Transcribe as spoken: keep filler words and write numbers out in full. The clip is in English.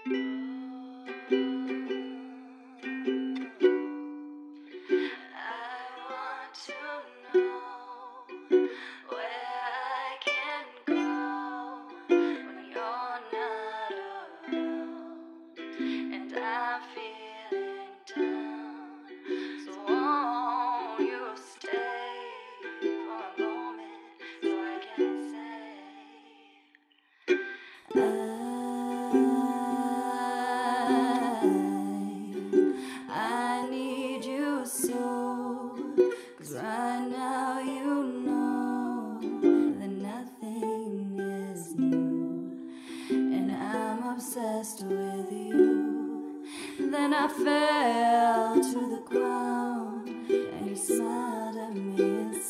I need you so, 'cause right now you know that nothing is new, and I'm obsessed with you. Then I fell to the ground, and you smiled at me and